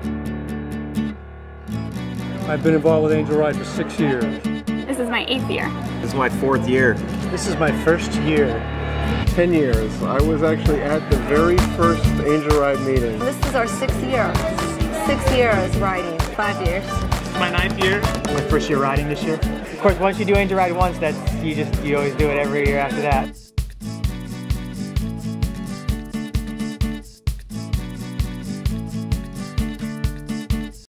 I've been involved with AngelRide for 6 years. This is my 8th year. This is my 4th year. This is my first year. 10 years. I was actually at the very first AngelRide meeting. This is our 6th year. 6 years riding, 5 years. My 9th year. My first year riding this year. Of course, once you do AngelRide once, you always do it every year after that.